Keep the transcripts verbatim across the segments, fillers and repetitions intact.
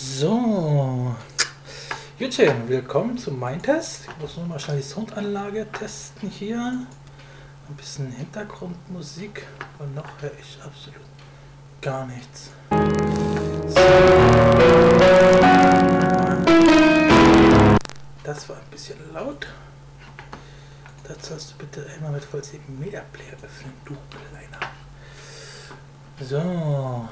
So, Jutchen, willkommen zum Mindtest. Ich muss nur mal schnell die Soundanlage testen hier. Ein bisschen Hintergrundmusik, und noch höre ich absolut gar nichts. So. Das war ein bisschen laut. Das sollst du bitte einmal mit Voll sieben Media Player öffnen, du Kleiner. So.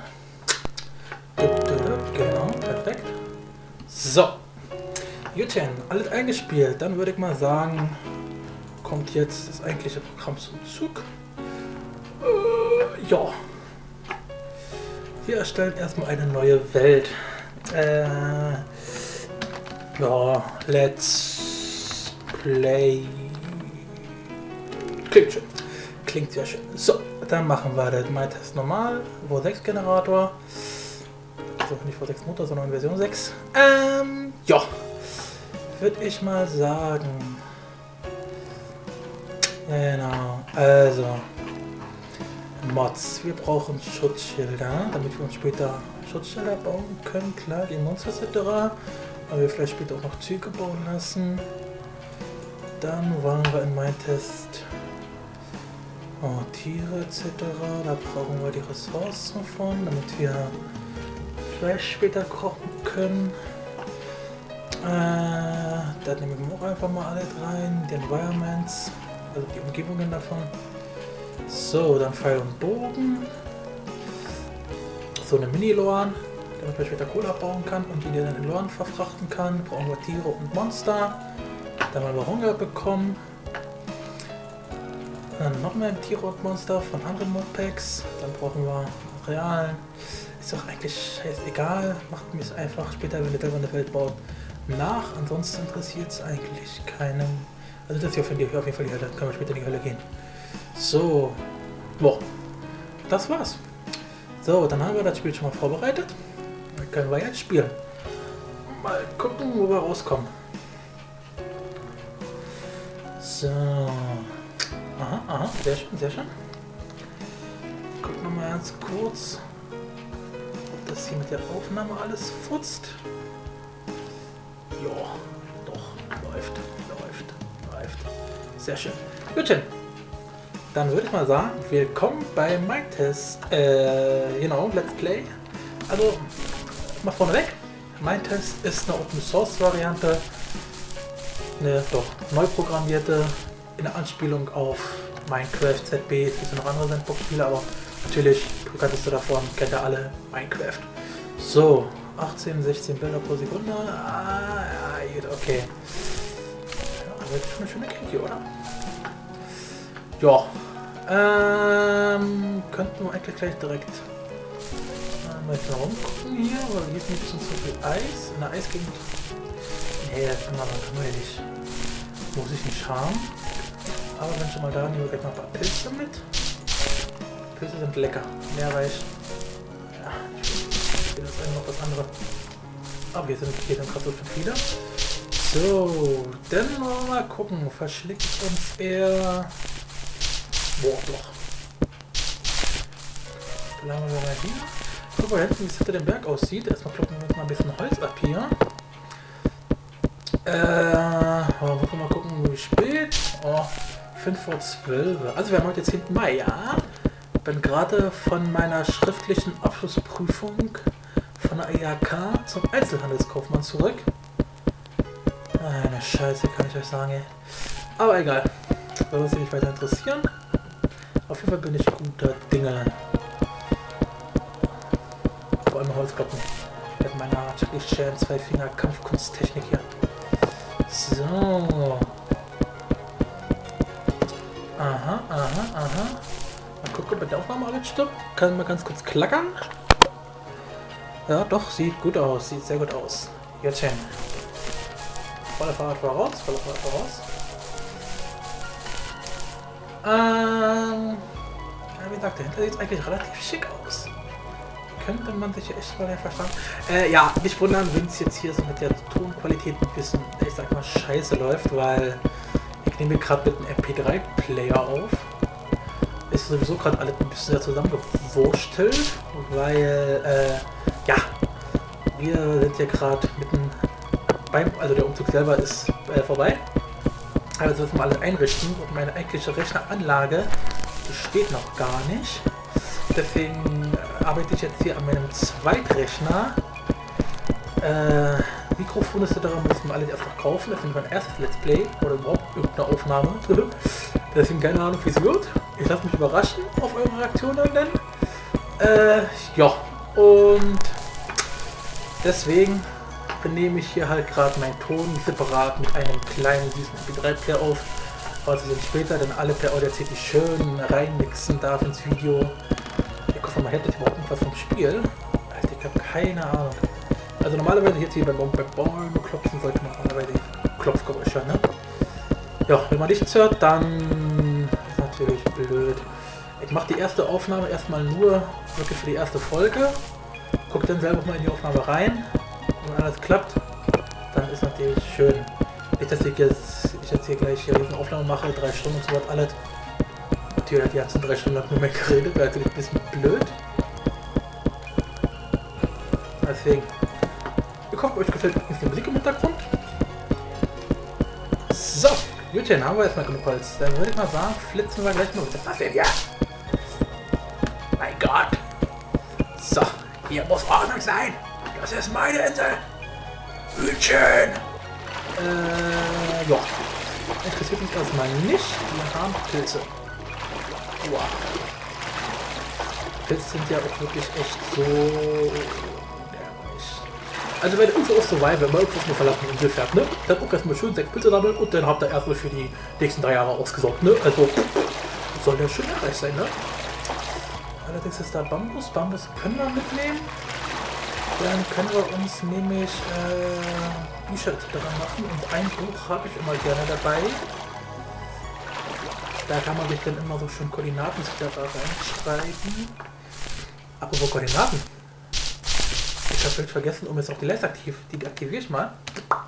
Genau, perfekt. So. Jutchen, alles eingespielt. Dann würde ich mal sagen, kommt jetzt das eigentliche Programm zum Zug. Äh, ja. Wir erstellen erstmal eine neue Welt. Äh, ja, let's play. Klingt schön. Klingt sehr schön. So, dann machen wir das Mindtest normal. Wo sechs Generator. Also nicht vor sechs Motor, sondern in Version sechs. Ähm, ja. Würde ich mal sagen. Genau. Also. Mods. Wir brauchen Schutzschilder, damit wir uns später Schutzschilder bauen können. Klar, die Monster et cetera. Aber wir vielleicht später auch noch Züge bauen lassen. Dann wollen wir in Mindtest oh, Tiere et cetera. Da brauchen wir die Ressourcen von, damit wir Fleisch später kochen können. Äh, da nehmen wir auch einfach mal alle rein. Die Environments, also die Umgebungen davon. So, dann Pfeil und Bogen. So eine Mini-Loan, damit man später Cola bauen kann und die dann in Loan verfrachten kann. Brauchen wir Tiere und Monster. Dann haben wir Hunger bekommen. Dann noch mehr Tiere und Monster von anderen Modpacks. Dann brauchen wir Realen. Ist doch eigentlich scheißegal. Macht mir es einfach später, wenn wir selber eine Welt bauen, nach. Ansonsten interessiert es eigentlich keinen. Also das ist ja auf jeden Fall die Hölle. Dann können wir später in die Hölle gehen. So. Boah. Das war's. So, dann haben wir das Spiel schon mal vorbereitet. Dann können wir jetzt spielen. Mal gucken, wo wir rauskommen. So. Aha, aha, sehr schön, sehr schön. Guck noch mal ganz kurz, ob das hier mit der Aufnahme alles futzt. Ja, doch, läuft, läuft, läuft. Sehr schön. Gutchen. Dann würde ich mal sagen, willkommen bei Mindtest. Äh, genau, Let's Play. Also, mal vorneweg. Mindtest ist eine Open Source Variante. Eine doch neu programmierte, in der Anspielung auf Minecraft, Z B, es gibt ja noch andere Sandbox-Spiele, aber natürlich, bekanntest du davon, kennt ihr alle Minecraft. So, achtzehn, sechzehn Bilder pro Sekunde. Ah, ja, okay. Ja, aber jetzt schon eine schöne Kette hier, oder? Ja. Ähm, könnten wir eigentlich gleich direkt äh, mal jetzt mal rumgucken hier, weil hier ist ein bisschen zu viel Eis. In der Eisgegend. Nee, das kann man, kann man ja nicht. Muss ich nicht haben. Aber wenn schon mal da, nehmen wir gleich mal ein paar Pilze mit. Pilze sind lecker. Mehr reicht. Ja, ich will das eine noch das andere. Aber hier sind, hier sind gerade so viele. So, dann wollen wir mal gucken. Verschlägt uns eher. Boah, doch. Bleiben wir mal hier. Guck mal hinten, wie es hinter dem Berg aussieht. Erstmal kloppen wir uns mal ein bisschen Holz ab hier. Äh, oh, muss mal gucken, wie spät. Oh, fünf vor zwölf. Also wir haben heute zehnten Mai, ja. Bin gerade von meiner schriftlichen Abschlussprüfung von der I H K zum Einzelhandelskaufmann zurück. Eine Scheiße, kann ich euch sagen, ey. Aber egal. Soll uns nicht weiter interessieren. Auf jeden Fall bin ich guter Dinge. Vor allem Holzkloppen. Mit meiner Jackie Chan zwei Finger Kampfkunsttechnik hier. So. Aha, aha, aha. Mal gucken, ob mit der Aufnahme alles stimmt. Kann mal ganz kurz klackern. Ja, doch, sieht gut aus. Sieht sehr gut aus. Jetzt hin. Voller Fahrt voraus, voller Fahrt voraus. Ähm. Ja, wie gesagt, dahinter sieht es eigentlich relativ schick aus. Könnte man sich echt mal verstanden. Äh, ja, nicht wundern, wenn es jetzt hier so mit der Tonqualität ein bisschen, ich sag mal, scheiße läuft, weil ich nehme gerade mit einem M P drei Player auf. Ist sowieso gerade alles ein bisschen zusammengewurstelt, weil, äh, ja, Wir sind hier gerade mitten beim, also der Umzug selber ist äh, vorbei. Also das müssen wir alles einrichten und meine eigentliche Rechneranlage besteht noch gar nicht. Deswegen arbeite ich jetzt hier an meinem Zweitrechner. Äh, Mikrofon ist daran, müssen wir alle erst noch kaufen. Das ist mein erstes Let's Play oder überhaupt irgendeine Aufnahme. Deswegen keine Ahnung, wie es wird. Ich lasse mich überraschen auf eure Reaktionen dann. Äh, ja, und deswegen nehme ich hier halt gerade meinen Ton separat mit einem kleinen süßen M P drei Player auf, was ich dann später dann alle per Audacity schön reinmixen darf ins Video. Ich hoffe mal, hätte ich überhaupt irgendwas vom Spiel. Alter, ich habe keine Ahnung. Also normalerweise jetzt hier beim Bäume klopfen sollte man normalerweise Klopfgeräusche, ne? Ja, wenn man nichts hört, dann ist natürlich blöd. Ich mache die erste Aufnahme erstmal nur wirklich für die erste Folge. Guck dann selber mal in die Aufnahme rein. Wenn alles klappt, dann ist natürlich schön. Nicht, dass ich jetzt, ich jetzt hier gleich hier eine Aufnahme mache, drei Stunden und so was alles. Natürlich hat die ganzen drei Stunden nur mehr geredet, wäre natürlich ein bisschen blöd. Deswegen. Ich hoffe, euch gefällt die Musik im Hintergrund. So, Jutchen, haben wir erstmal genug Holz. Dann würde ich mal sagen, flitzen wir gleich mal mit der Waffe. Ja! Mein Gott! So, hier muss Ordnung sein! Das ist meine Insel! Hütchen! Äh, ja. Interessiert mich erstmal nicht. Wir haben Pilze. Wow. Pilze sind ja auch wirklich echt so... Also wenn ihr irgendwo auf Survival, wenn man irgendwo auf eine verlassene Insel fährt, ne? Dann auch erstmal schön sechs Pilze sammeln und dann habt ihr erstmal für die nächsten drei Jahre ausgesorgt, ne? Also, soll der schön erreich sein, ne? Allerdings ist da Bambus. Bambus können wir mitnehmen. Dann können wir uns nämlich äh, Bücher daran machen und ein Buch habe ich immer gerne dabei. Da kann man sich dann immer so schön Koordinaten reinschreiben. Apropos Koordinaten. Ich habe völlig vergessen, um jetzt auch die Leiste aktiv, die aktiviere ich mal.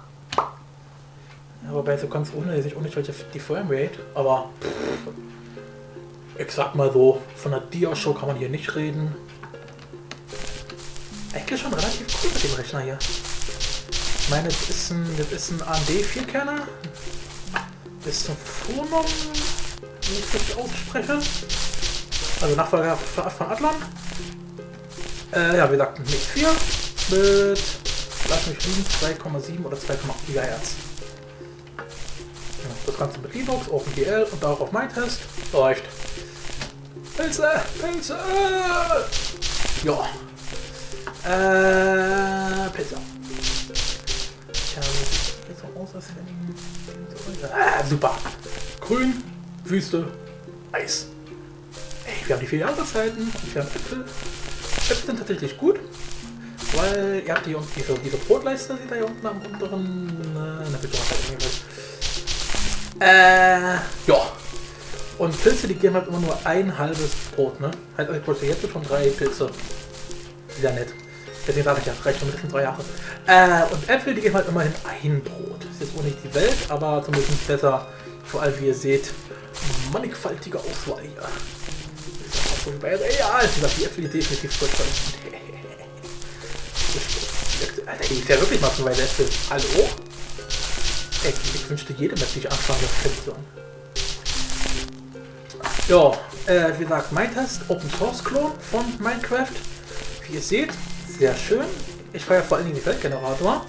Ja, wobei so ganz ohne, ich auch nicht welche die Framerate, aber pff, ich sag mal so, von der Dia-Show kann man hier nicht reden. Eigentlich schon relativ cool mit dem Rechner hier. Ich meine, das ist ein, das ist ein A M D Vierkerner. Das ist ein Phonom, wenn ich das ausspreche. Also Nachfolger von Athlon. Äh, ja, wie gesagt, ein Mix vier mit, lass mich liegen, zwei Komma sieben oder zwei Komma acht Gigahertz. Ja, das Ganze mit Linux, OpenGL und auch auf MyTest. Läuft. Pilze! Pilze! Ja. Äh, Pilze. Ich habe jetzt so aus, als wenn ich... Ah, super. Grün, Wüste, Eis. Ey, wir haben die vier Jahreszeiten und wir haben Äpfel. Äpfel sind tatsächlich gut, weil ihr habt hier unten diese, diese Brotleiste, die da hier unten am unteren... Äh, na bitte, äh, ja. Und Pilze, die geben halt immer nur ein halbes Brot, ne? Also ich wollte jetzt schon drei Pilze. Sehr nett. Deswegen sage ich ja, reicht schon mindestens drei Jahre. Äh, und Äpfel, die geben halt immerhin ein Brot. Das ist jetzt wohl nicht die Welt, aber zumindest besser. Vor allem, wie ihr seht, mannigfaltige Auswahl hier. Das ist bei Real. Ich sag, die Äpfel, die definitiv frisch sind. Alter, hier ist ja wirklich mal so weit Äpfel. Hallo? Ey, ich wünschte jedem, dass ich anfange, das zu an. Ja, äh, wie gesagt, MyTest, Open Source Klon von Minecraft. Wie ihr seht, sehr schön. Ich feiere vor allen Dingen den Weltgenerator.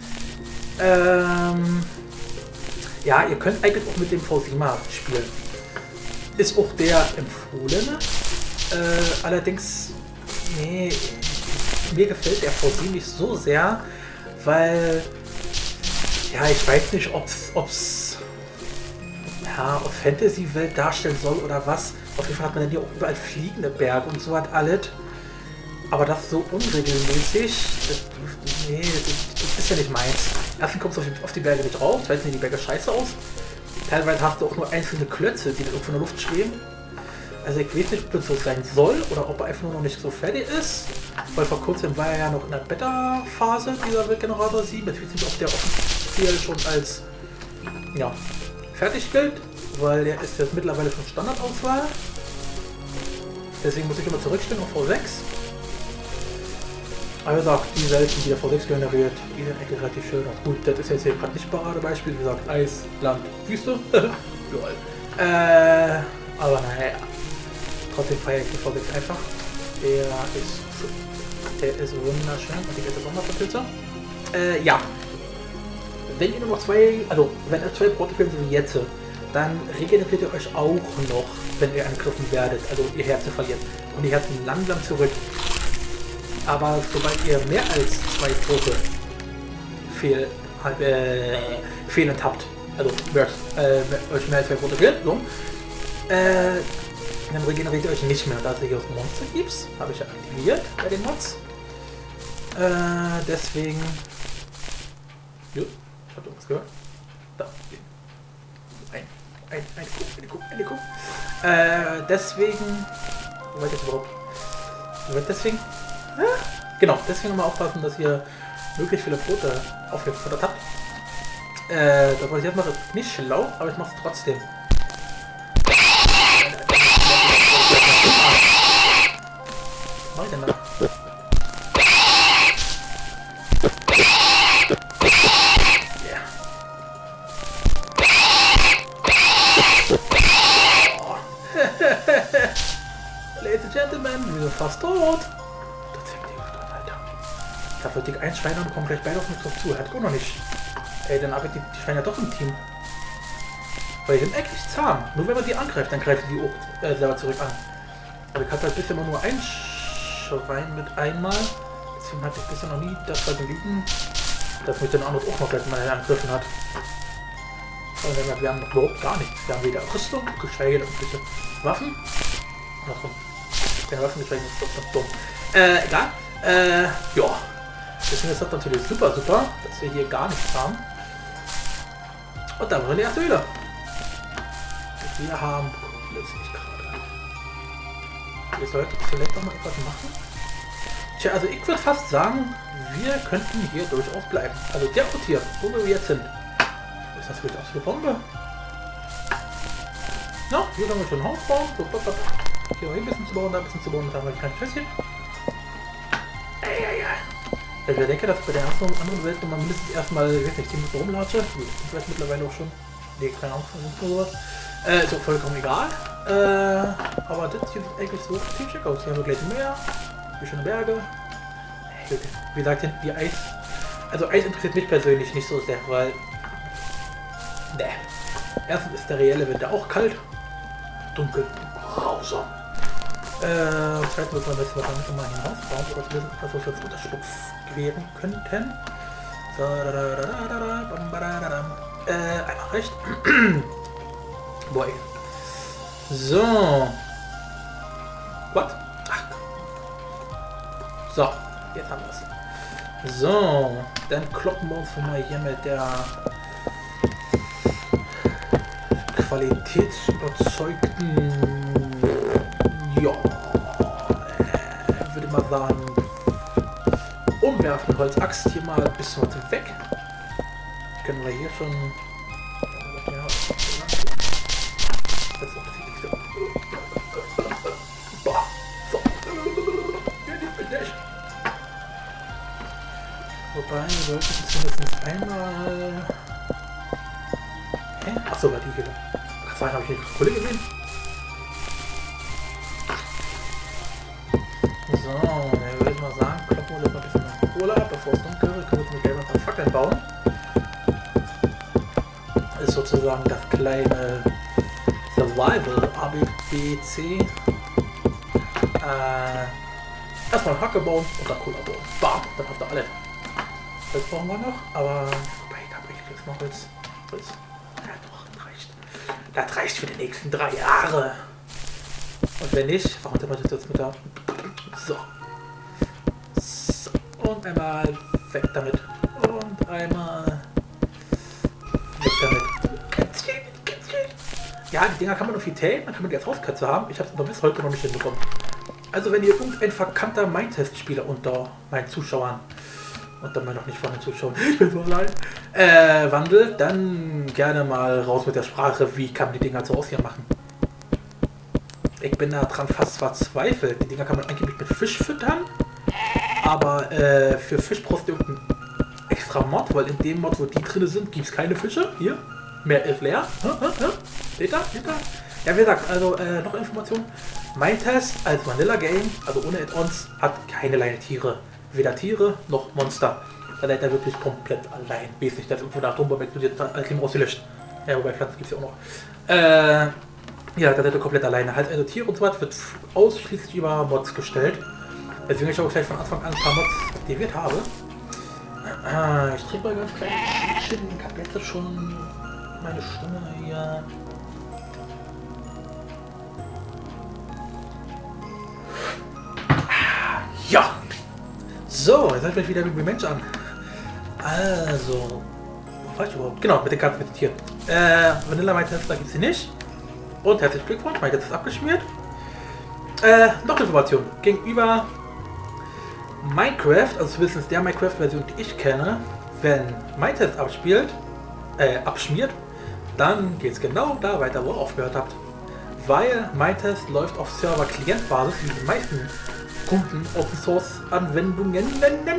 Ähm, ja, ihr könnt eigentlich auch mit dem V sieben spielen. Ist auch der empfohlene. Äh, allerdings, nee, mir gefällt der V sieben nicht so sehr, weil, ja, ich weiß nicht, ob es ja, auf Fantasy-Welt darstellen soll oder was. Auf jeden Fall hat man dann hier auch überall fliegende Berge und so hat alles. Aber das so unregelmäßig, das, nee, das, das ist ja nicht meins. Erstens kommst du auf die, auf die Berge nicht drauf, zweitens sehen die Berge scheiße aus. Teilweise hast du auch nur einzelne Klötze, die dann irgendwo in der Luft schweben. Also ich weiß nicht, ob das so sein soll oder ob er einfach nur noch nicht so fertig ist. Weil vor kurzem war er ja noch in der Beta-Phase, dieser Weltgenerator sieben. Jetzt weiß ich nicht, ob der offiziell schon als ja, fertig gilt, weil der ist jetzt mittlerweile schon Standardauswahl. Deswegen muss ich immer zurückstellen auf V sechs. Aber wie gesagt, die Welten, die der V sechs generiert, die sind eigentlich relativ schön. Gut, das ist jetzt hier gerade nicht Paradebeispiel, wie gesagt, Eis, Land, Wüste. Lol. Äh, aber naja, trotzdem feiere ich den V sechs einfach. Der ist, der ist wunderschön und ich esse auch noch Pilze. Äh, ja. Wenn ihr nur noch zwei, also wenn ihr zwei Prototypen so wie jetzt, dann regeneriert ihr euch auch noch, wenn ihr angegriffen werdet, also ihr Herzen verliert. Und die Herzen langsam zurück. Aber sobald ihr mehr als zwei Tote fehl, halb, äh, fehlend habt, also wird, äh, euch mehr als zwei Tote fehlen, so, äh, dann regeneriert ihr euch nicht mehr. Da es hier aus Monster gibt, habe ich ja aktiviert bei den Mods. Äh, deswegen. Jo, ich habe irgendwas gehört. Da. Ein, ein, eine Kuh, eine Kuh, eine Kuh. Äh, deswegen. Wo war ich jetzt überhaupt? Deswegen. Ja, genau, deswegen mal aufpassen, dass ihr möglichst viele Brote aufgefordert habt. Äh, das, was ich jetzt mache, ist nicht schlau, aber ich mache es trotzdem. Was mach ich denn da? Yeah. Oh. Ladies and Gentlemen, wir sind fast tot. Da wird dick ein Schwein und kommen gleich beide auf mich drauf zu. Hat auch noch nicht. Ey, dann arbeitet die Schweine doch im Team. Weil die sind eigentlich zahm. Nur wenn man die angreift, dann greifen die auch äh, selber zurück an. Aber ich hatte halt bisher immer nur ein Schwein mit einmal. Deswegen hatte ich bisher noch nie das Vergnügen, dass mich dann auch noch gleich mal angegriffen hat. Aber wir haben noch überhaupt gar nichts. Wir haben weder Rüstung, geschweige denn irgendwelche Waffen. Andersrum. Keine Waffen, geschweige denn das dumm. Äh, egal. Äh, ja. Deswegen ist das natürlich super, super, dass wir hier gar nichts haben. Und da waren die erste Höhle. Wir haben... Das ist nicht gerade. Wir sollten vielleicht noch mal etwas machen. Tja, also ich würde fast sagen, wir könnten hier durchaus bleiben. Also der Ort hier, wo wir jetzt sind. Ist das wieder aus der Bombe? Na, hier können wir schon ein Haus bauen. Hier ein bisschen zu bauen, da ein bisschen zu bauen. Da haben wir ein kleines Schätzchen. Ich denke, dass bei der ersten und anderen Welt man mindestens erstmal, ich weiß nicht, zehn Minuten rumlatsche. Ich weiß mittlerweile auch schon. Nee, keine Ahnung von sowas. Äh, ist auch vollkommen egal. Äh, aber das sieht eigentlich so ziemlich schick aus. Hier haben wir gleich Meer, hier schöne Berge. Wie gesagt, hinten die Eis. Also Eis interessiert mich persönlich nicht so sehr, weil. Ne. Erstens ist der reelle Winter auch kalt. Dunkel. Grausam. Äh, zweitens müssen wir wissen, was wir nicht mal hinausbauen, oder zumindest etwas, was wir uns Unterschlupf gewähren könnten. So, da, da, da, da, da, bam, ba, da, da, da. Äh, einmal recht. Boy. So. What? Ach. So, jetzt haben wir es. So, dann kloppen wir uns mal hier mit der qualitätsüberzeugten, ja, äh, würde mal sagen, umwerfen Holzaxt hier mal ein bisschen weiter weg. Können wir hier schon. Ja, das ist auch das Wichtigste. Boah, so. Wobei, wir sollten zumindest einmal. Hä? Achso, war die hier. Ach, vorhin habe ich die Kohle gesehen. So, dann würde ich mal sagen, kloppen wir das mal ein bisschen Kohle ab, bevor es dunkel wird, können wir uns gleich noch ein paar Fackeln bauen. Das ist sozusagen das kleine Survival A B B C. Äh, erstmal Hacke bauen und dann Kohle bauen. Bam, dann habt ihr alle. Das brauchen wir noch, aber wobei, ich habe jetzt noch Holz. Holz. Ja doch, das reicht. Das reicht für die nächsten drei Jahre. Und wenn nicht, warum denn das jetzt mit der. So. So. Und einmal weg damit. Und einmal weg damit. Kätzchen, Kätzchen. Ja, die Dinger kann man noch viel teilen, dann kann man die als Hauskatze haben. Ich habe es noch bis heute noch nicht hinbekommen. Also wenn ihr irgendein verkannter Mindtest-Spieler unter meinen Zuschauern, unter meinen noch nicht vorhandenen Zuschauern, ich bin so allein, äh, wandelt, dann gerne mal raus mit der Sprache, wie kann man die Dinger zu Hause hier machen. Ich bin da dran fast verzweifelt. Die Dinger kann man angeblich mit Fisch füttern. Aber äh, für Fisch brauchst du irgendeinen extra Mod, weil in dem Mod, wo die drin sind, gibt es keine Fische. Hier, mehr ist leer. Seht ihr? Seht ihr? Ja, wie gesagt, also äh, noch Informationen. Mindtest als Vanilla Game, also ohne Add-ons, hat keinerlei Tiere. Weder Tiere noch Monster. Da seid ihr wirklich komplett allein. Wesentlich, dass irgendwo der Atombombe explodiert, als Leben ausgelöscht. Ja, wobei Pflanzen gibt es ja auch noch. Äh, ja, da seid ihr komplett alleine. Halt, also Tiere und so was wird ausschließlich über Mods gestellt. Deswegen ich auch gleich von Anfang an ein paar Mods aktiviert habe. Äh, ich trinke mal ganz klein. Ich habe jetzt schon meine Stimme hier. Ja! So, jetzt seid ihr wieder mit dem Mensch an. Also, wo war ich überhaupt? Genau, mit den Karten, mit den Tieren. Äh, Vanilla Mindtest, da gibt es sie nicht. Und herzlichen Glückwunsch, Mindtest ist abgeschmiert. Äh, noch Informationen. Gegenüber Minecraft, also zumindest der Minecraft-Version, die ich kenne, wenn Mindtest abspielt, äh, abschmiert, dann geht es genau da weiter, wo ihr aufgehört habt. Weil Mindtest läuft auf Server-Klient-Basis, wie die meisten Kunden Open Source Anwendungen nennen.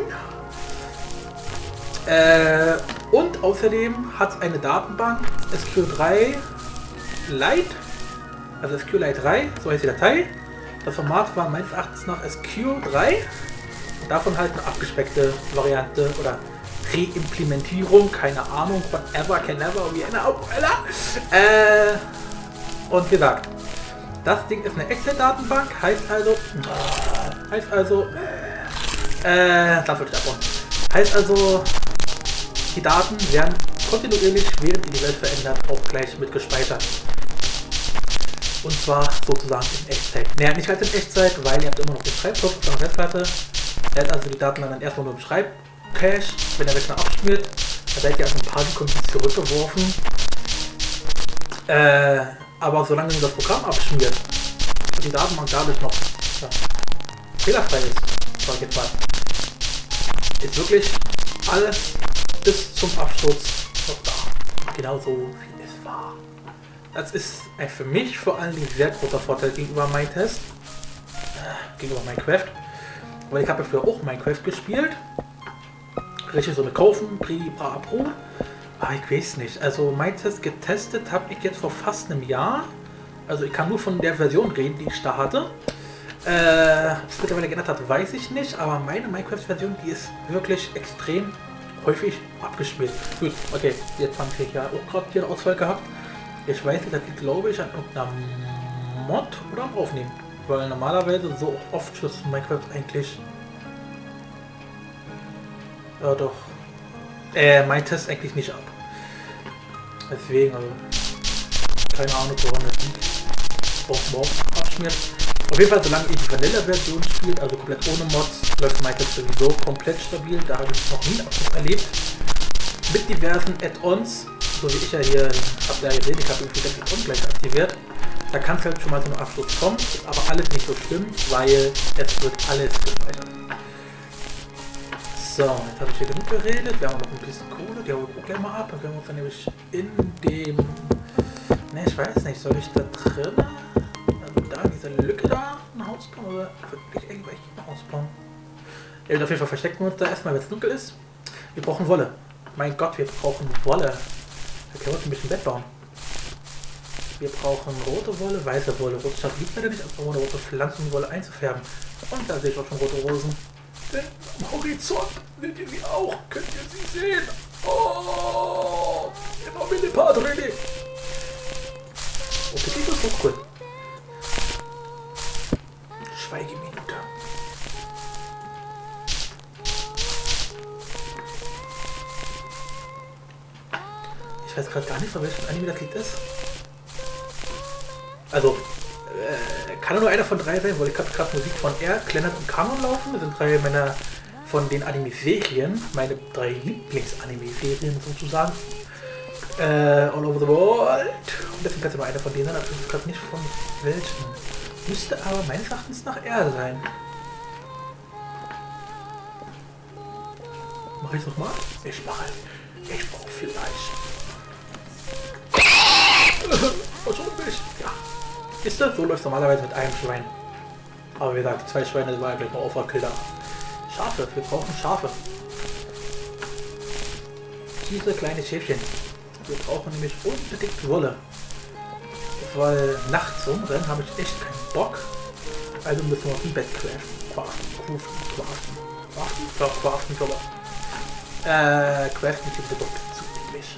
Äh, und außerdem hat es eine Datenbank S Q drei Lite, also S Q Lite drei, so heißt die Datei. Das Format war meines Erachtens nach S Q drei. Davon halt eine abgespeckte Variante oder Reimplementierung, keine Ahnung, whatever, can never, wie eine Umbrella. Äh, und wie gesagt, das Ding ist eine Excel-Datenbank, heißt also, heißt also, äh, das wird davon. Heißt also, die Daten werden kontinuierlich, während ihr die Welt verändert, auch gleich mitgespeichert. Und zwar sozusagen in Echtzeit. Naja, nicht halt in Echtzeit, weil ihr habt immer noch den Schreibcode auf der Festplatte. Ihr habt also die Daten dann erstmal nur im Schreibcache, wenn der Rechner abschmiert. Da seid ihr also ein paar Sekunden zurückgeworfen. Äh, aber solange das Programm abschmiert und die Datenbank dadurch noch ja, fehlerfrei ist, sag ich jetzt mal, ist wirklich alles bis zum Absturz noch da. Genauso wie es war. Das ist äh, für mich vor allem ein sehr großer Vorteil gegenüber Mindtest, äh, gegenüber Minecraft. Weil ich habe ja früher auch Minecraft gespielt. Richtig so mit Kaufen, Pri, Bra, Pro. Aber ich weiß nicht. Also Mindtest getestet habe ich jetzt vor fast einem Jahr. Also ich kann nur von der Version reden, die ich da hatte. Äh, ob es mittlerweile geändert hat, weiß ich nicht. Aber meine Minecraft-Version, die ist wirklich extrem häufig abgeschmiert. Gut, okay, jetzt haben wir ja auch gerade hier einen Ausfall gehabt. Ich weiß nicht, das liegt, glaube ich, an irgendeiner Mod oder am Aufnehmen. Weil normalerweise so oft schützt Minecraft eigentlich. Ja doch. Äh, Mindtest eigentlich nicht ab. Deswegen, also. Keine Ahnung, woran das liegt. Auch morgen abschmiert. Auf jeden Fall, solange ihr die Vanilla-Version spielt, also komplett ohne Mods, läuft Mindtest sowieso komplett stabil. Da habe ich noch nie einen Abschluss erlebt. Mit diversen Add-ons, so wie ich ja hier, habt ihr ja gesehen, ich habe irgendwie das Add-on gleich aktiviert. Da kann es halt schon mal zu einem Absturz kommen, ist aber alles nicht so schlimm, weil es wird alles gespeichert. So, jetzt habe ich hier genug geredet, wir haben noch ein bisschen Kohle, die hauen wir auch gleich mal ab, dann können wir uns dann nämlich in dem, ne, ich weiß nicht, soll ich da drin, also da in dieser Lücke da ein Haus bauen oder wirklich irgendwelche ein Haus bauen? Ja, auf jeden Fall verstecken wir uns da erstmal, wenn es dunkel ist. Wir brauchen Wolle. Mein Gott, wir brauchen Wolle. Da können wir uns ein bisschen Bett bauen. Wir brauchen rote Wolle, weiße Wolle. Rote Stadt liegt leider nicht, aber ohne rote Pflanzenwolle einzufärben. Und da sehe ich auch schon rote Rosen. Denn am Horizont seht ihr sie auch. Könnt ihr sie sehen? Oh, immer mit dem Padre. Okay, das ist so cool. Schweigeminute. Ich weiß gerade gar nicht, von welchem Anime das Lied ist. Also, äh, kann nur einer von drei sein, weil ich habe gerade Musik von R, Klennert und Kanon laufen. Das sind drei meiner von den Anime-Serien, meine drei Lieblings-Anime-Serien sozusagen. Äh, all over the world. Und deswegen kann es immer einer von denen sein, aber ich weiß gerade nicht von welchen. Müsste aber meines Erachtens nach R sein. Mache ich es nochmal? Ich mache es. Ich brauche vielleicht. Was nicht? Ja. Ist das? So läuft es normalerweise mit einem Schwein. Aber wie gesagt, zwei Schweine war ja gleich mal Overkill da. Schafe, wir brauchen Schafe. Diese kleine Schäfchen. Wir brauchen nämlich unbedingt Wolle. Weil nachts rumrennen habe ich echt keinen Bock. Also müssen wir auf dem Bett craften. Craften, craften, craften. Craften? Ja, craften, glaube ich. Äh, craften klingt so zu ähnlich.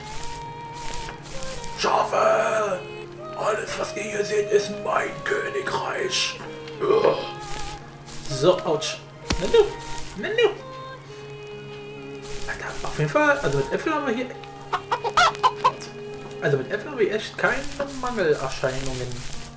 Schafe! Alles, was ihr hier seht, ist mein Königreich. Ugh. So, ouch. Nanu, nanu. Alter, auf jeden Fall, also mit Äpfeln haben wir hier... Also mit Äpfeln haben wir echt keine Mangelerscheinungen.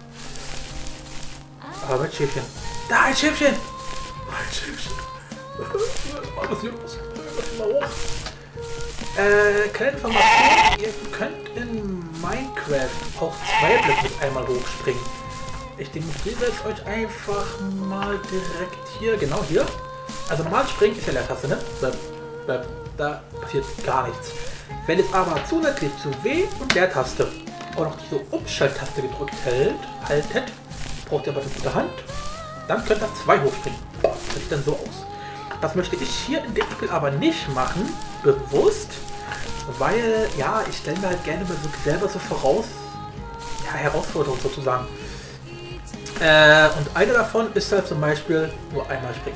Aber mit Schäfchen. Da, ein Schäfchen! Ein Schäfchen. Was ist hier los? Was mal hoch? Äh, kleine Information. Ihr könnt in Minecraft auch zwei Blöcke mit einmal hochspringen. Ich demonstriere es euch einfach mal direkt hier. Genau hier. Also normal springen ist ja Leertaste, ne? Da passiert gar nichts. Wenn es aber zusätzlich zu W und Leertaste auch noch diese Umschalttaste gedrückt hält, haltet, braucht ihr aber eine gute Hand, dann könnt ihr zwei hochspringen. Das sieht dann so aus. Das möchte ich hier in dem Spiel aber nicht machen, bewusst, weil, ja, ich stelle mir halt gerne mal so selber so voraus, ja, Herausforderungen sozusagen. Äh, und eine davon ist halt zum Beispiel nur einmal springen.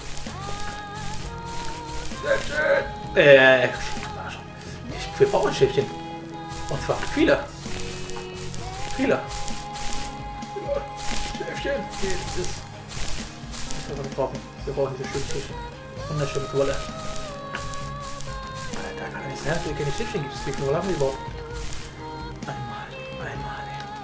Äh, wir brauchen Schäfchen. Und zwar viele. Viele. Schäfchen. Das ist, was wir brauchen. Wir brauchen diese schönen Schäfchen. Wunderschöne Wolle. Da kann nicht sein, dass wir keine Schäfchen gibt. Wie viel Wolle haben wir überhaupt? Einmal. Einmal.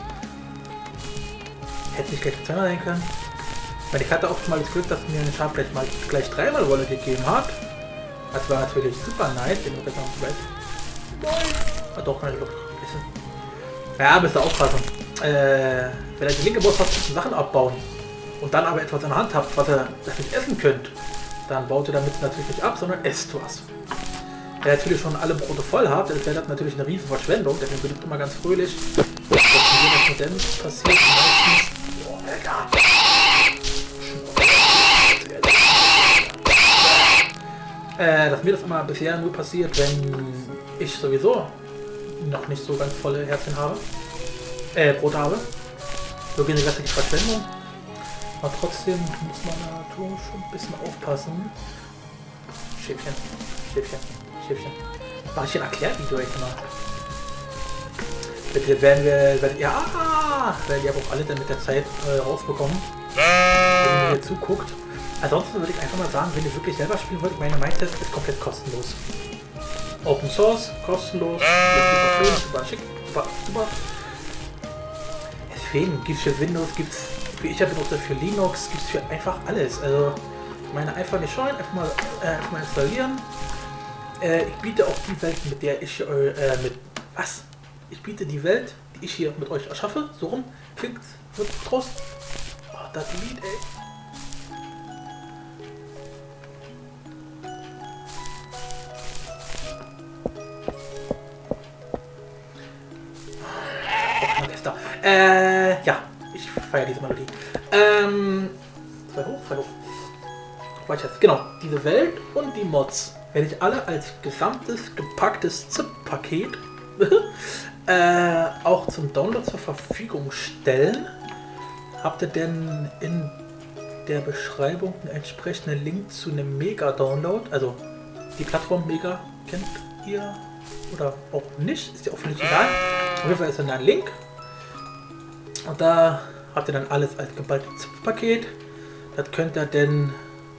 Hätte ich gleich zweimal sein können. Weil ich hatte auch schon mal das Glück, dass mir eine Schaf gleich mal gleich dreimal Wolle gegeben hat. Das war natürlich super nice, den wir besser noch weiß. Nein! Ah, doch, kann ich doch essen. Ja, müsst ihr aufpassen. Äh, wenn ihr die linke Boss habt, Sachen abbauen und dann aber etwas in der Hand habt, was ihr das nicht essen könnt, dann baut ihr damit natürlich nicht ab, sondern esst was. Wenn ihr natürlich schon alle Brote voll habt, dann wäre das natürlich eine riesen Verschwendung, deswegen bin ich immer ganz fröhlich. Was mit dem passiert meistens. Boah, Alter! Äh, dass mir das immer bisher nur passiert, wenn ich sowieso noch nicht so ganz volle Herzchen habe. Äh, Brot habe. So gehen die ganze Verschwendung. Aber trotzdem muss man natürlich schon ein bisschen aufpassen. Schäfchen, Schäfchen, Schäfchen. Mach ich ein Erklärvideo echt mal. Bitte werden wir, werden, ja, werden die aber auch alle dann mit der Zeit äh, rausbekommen. Wenn ihr hier zuguckt. Ansonsten würde ich einfach mal sagen, wenn ihr wirklich selber spielen wollt, meine Mindtest ist komplett kostenlos. Open Source, kostenlos, super schön, super schick, super, super. Deswegen gibt es für Windows, gibt es, wie ich ja benutze, für Linux, gibt es für einfach alles. Also, ich meine, einfach nicht scheuen, einfach mal, äh, einfach mal installieren. Äh, ich biete auch die Welt, mit der ich, äh, mit, was? Ich biete die Welt, die ich hier mit euch erschaffe, so rum, klingt, wird draus. Oh, das Lied, ey. Äh, ja, ich feiere diese Melodie. Ähm, zwei hoch, zwei hoch. Weiter, genau, diese Welt und die Mods werde ich alle als gesamtes gepacktes ZIP-Paket äh, auch zum Download zur Verfügung stellen. Habt ihr denn in der Beschreibung einen entsprechenden Link zu einem Mega-Download? Also die Plattform Mega kennt ihr oder auch nicht, ist ja auch völlig egal. Auf jeden Fall ist dann da ein Link. Und da habt ihr dann alles als geballtes ZIP-Paket. Das könnt ihr denn...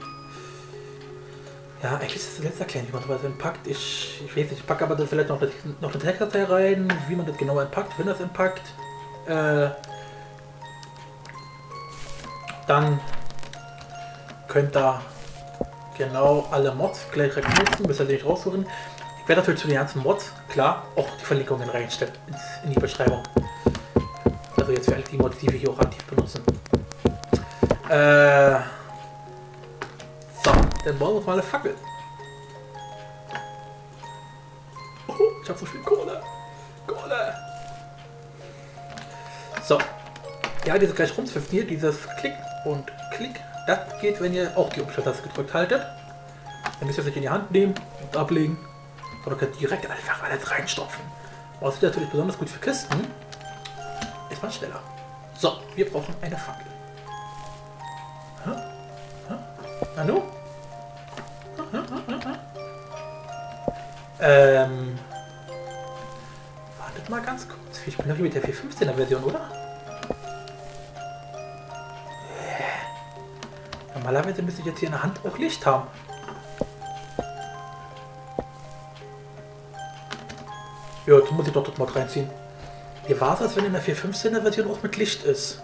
Ja, eigentlich ist das letzte erklären, wie man sowas entpackt. Ich, ich weiß nicht, ich packe aber vielleicht noch, noch eine Textdatei rein, wie man das genau entpackt, wenn das entpackt. Äh, dann könnt ihr genau alle Mods gleich direkt nutzen, müsst ihr nicht raussuchen. Ich werde natürlich zu den ganzen Mods, klar, auch die Verlinkungen reinstellen in die Beschreibung. Also jetzt für alle die Mods, die wir hier auch aktiv benutzen. Äh, so, dann bauen wir uns mal eine Fackel. Oh, ich habe so viel Kohle. Kohle. So. Ja, diese gleich rumzwiffen hier, dieses Klick und Klick, das geht, wenn ihr auch die Umschalttaste gedrückt haltet. Dann müsst ihr es nicht in die Hand nehmen und ablegen, sondern könnt direkt einfach alles reinstopfen. Was ist natürlich besonders gut für Kisten. Ist man schneller. So, wir brauchen eine Fackel. Hä? Hä? Hallo? Hä? Hä? Hä? Hä? Ähm... Wartet mal ganz kurz. Ich bin noch hier mit der vier Punkt fünfzehner Version, oder? Normalerweise müsste ich jetzt hier in der Hand auch Licht haben. Ja, jetzt muss ich doch dort mal reinziehen. Wie war es, als wenn in der vier Punkt fünfzehner Version auch mit Licht ist?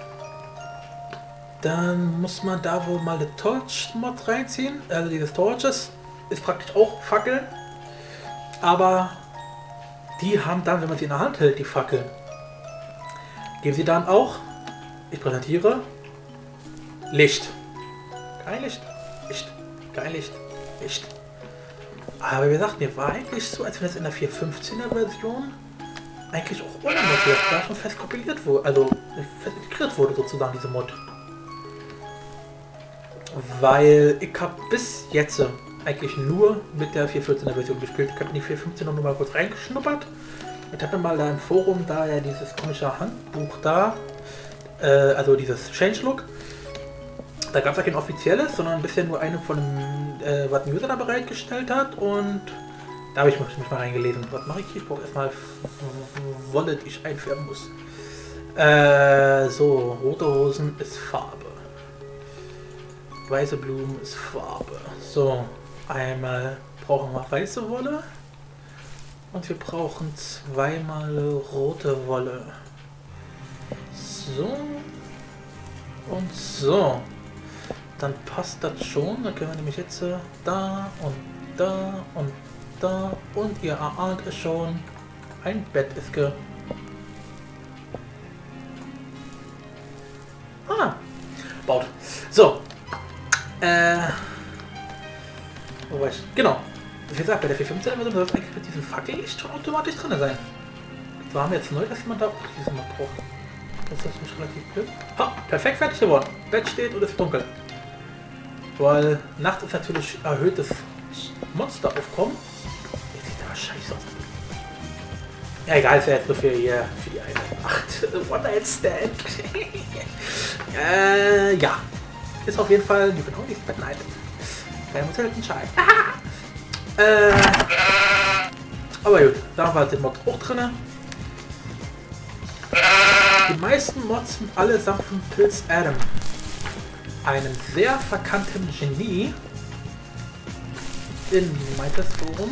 Dann muss man da wohl mal eine Torch-Mod reinziehen. Also dieses Torches ist praktisch auch Fackeln. Aber die haben dann, wenn man sie in der Hand hält, die Fackeln. Geben sie dann auch, ich präsentiere, Licht. Kein Licht, Licht, kein Licht, Licht. Aber wie gesagt, mir war eigentlich so, als wenn es in der vier Punkt fünfzehner Version eigentlich auch unmodiert, da schon fest kompiliert wurde, also fest integriert wurde sozusagen diese Mod. Weil ich habe bis jetzt eigentlich nur mit der vier Punkt vierzehner Version gespielt. Ich habe in die vier Punkt fünfzehner nur mal kurz reingeschnuppert. Ich habe mal da im Forum da ja dieses komische Handbuch da, äh, also dieses Changelog. Da gab es ja kein offizielles, sondern ein bisschen nur eine von dem, äh, was ein User da bereitgestellt hat. Und da habe ich mich, mich mal reingelesen. Was mache ich hier? Ich brauche erstmal Wolle, die ich einfärben muss. Äh, so, rote Hosen ist Farbe. Weiße Blumen ist Farbe. So, einmal brauchen wir weiße Wolle. Und wir brauchen zweimal rote Wolle. So. Und so. Dann passt das schon. Dann können wir nämlich jetzt äh, da und da und da. Und ihr erahnt es schon. Ein Bett ist ge... Ah. Baut. So. Äh... Wo war ich? Genau. Wie gesagt, bei der vier Punkt fünfzehn soll es eigentlich mit diesem Fackellicht schon automatisch drin sein. So haben wir jetzt neu, dass man da auch diesen Mod braucht. Das ist nicht relativ blöd. Ha! Perfekt fertig geworden. Bett steht und es ist dunkel. Weil nachts ist natürlich erhöhtes Monsteraufkommen. Jetzt sieht aber scheiße aus. Ja, egal, ist ja jetzt nur für, hier, für die eine. Acht One-Night-Stand. äh, ja. Ist auf jeden Fall, you can only spend night. Kein selten Scheiß. äh, aber gut, da war der Mod auch drin. Die meisten Mods sind allesamt von Pilz Adam, einem sehr verkannten Genie in MyTest Forum.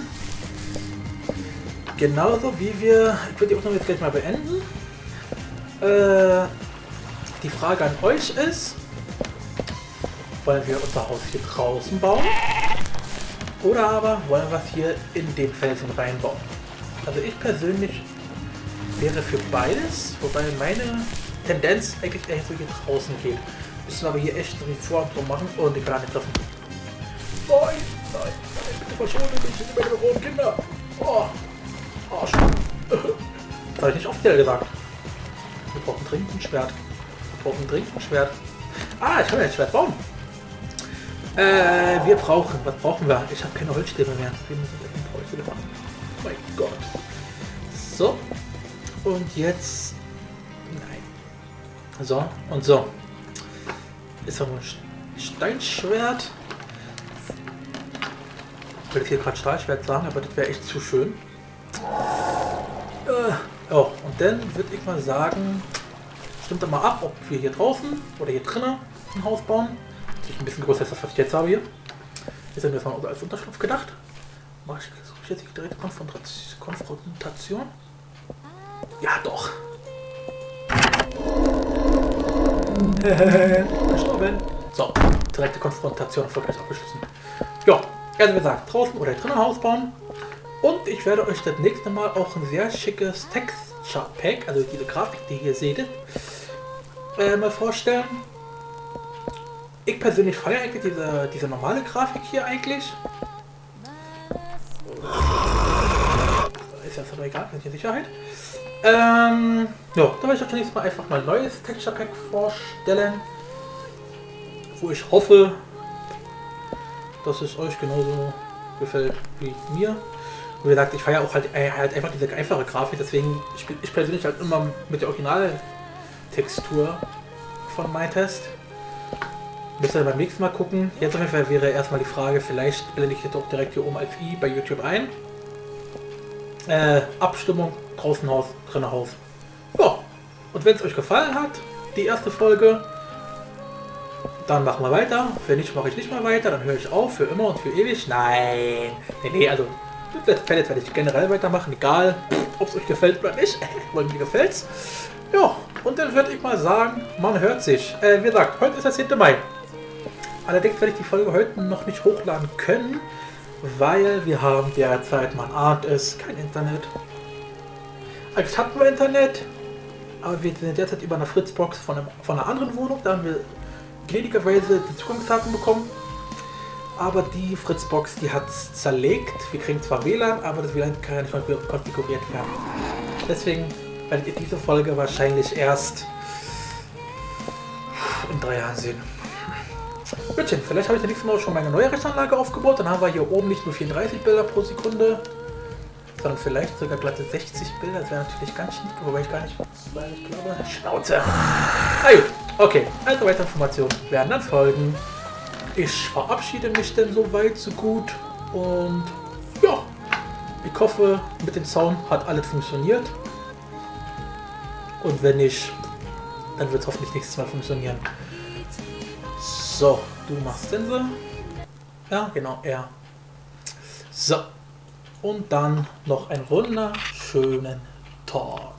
Genauso wie wir, ich würde die Aufnahme jetzt gleich mal beenden. Äh, die Frage an euch ist, wollen wir unser Haus hier draußen bauen? Oder aber wollen wir es hier in den Felsen reinbauen? Also ich persönlich wäre für beides, wobei meine Tendenz eigentlich eher so hier draußen geht. Müssen aber hier echt einen Vorhang drum machen und ich kann nicht treffen. Nein, nein, nein, bitte verschone mich, ich meine roten Kinder. Oh, Arsch. Das habe ich nicht offiziell gesagt. Wir brauchen dringend ein Schwert. Wir brauchen dringend ein Schwert. Ah, ich kann ja ein Schwert bauen. Äh, wir brauchen, was brauchen wir? Ich habe keine Holzstäbe mehr. Wir müssen das mit Holz wieder machen. Oh mein Gott. So. Und jetzt... Nein. So und so. Ist doch ein Steinschwert. Ich wollte hier gerade Stahlschwert sagen, aber das wäre echt zu schön. Äh, oh, und dann würde ich mal sagen, stimmt doch mal ab, ob wir hier draußen oder hier drinnen ein Haus bauen. Ein bisschen größer als das, was ich jetzt habe hier. Ist dann erstmal als Unterschlupf gedacht. Mache ich, suche ich jetzt die direkte Konfrontation? Ja, doch. Gestorben. So, direkte Konfrontation erfolgreich abgeschlossen. Ja, also wie gesagt, draußen oder drinnen Haus bauen. Und ich werde euch das nächste Mal auch ein sehr schickes Texture Pack, also diese Grafik, die ihr hier seht, äh, mal vorstellen. Ich persönlich feiere eigentlich diese, diese normale Grafik hier eigentlich. Ist jetzt aber egal, für die Sicherheit. Ähm, ja, da werde ich euch zunächst mal einfach mal ein neues Texture Pack vorstellen. Wo ich hoffe, dass es euch genauso gefällt wie mir. Wie gesagt, ich feiere auch halt, äh, halt einfach diese einfache Grafik, deswegen spiele ich persönlich halt immer mit der Originaltextur von MyTest. Müsst ihr beim nächsten Mal gucken. Jetzt auf jeden Fall wäre erstmal die Frage, vielleicht blende ich jetzt auch direkt hier oben als i bei YouTube ein. Äh, Abstimmung, draußen Haus, drinnen Haus. Ja, und wenn es euch gefallen hat, die erste Folge, dann machen wir weiter. Wenn nicht, mache ich nicht mal weiter, dann höre ich auf, für immer und für ewig. Nein, nee, nee, also Let's Play werde ich generell weitermachen, egal ob es euch gefällt oder nicht. Weil mir gefällt's. Ja, und dann würde ich mal sagen, man hört sich. Äh, wie gesagt, heute ist der zehnte Mai. Allerdings werde ich die Folge heute noch nicht hochladen können, weil wir haben derzeit, man ahnt es, kein Internet. Eigentlich hatten wir Internet, aber wir sind derzeit über eine Fritzbox von, einem, von einer anderen Wohnung, da haben wir gnädigerweise die Zugangsdaten bekommen. Aber die Fritzbox, die hat es zerlegt. Wir kriegen zwar W L A N, aber das W L A N kann ja nicht mal konfiguriert werden. Deswegen werdet ihr diese Folge wahrscheinlich erst in drei Jahren sehen. Bittchen, vielleicht habe ich das nächste Mal schon meine neue Rechtsanlage aufgebaut. Dann haben wir hier oben nicht nur vierunddreißig Bilder pro Sekunde, sondern vielleicht sogar glatte sechzig Bilder. Das wäre natürlich ganz schick, wobei ich gar nicht, weil ich glaube, Schnauze. Ah gut, okay, also weitere Informationen werden dann folgen. Ich verabschiede mich denn so weit, so gut und ja, ich hoffe, mit dem Sound hat alles funktioniert und wenn nicht, dann wird es hoffentlich nächstes Mal funktionieren. So, du machst Sense. Ja, genau, er. So, und dann noch einen wunderschönen Tag.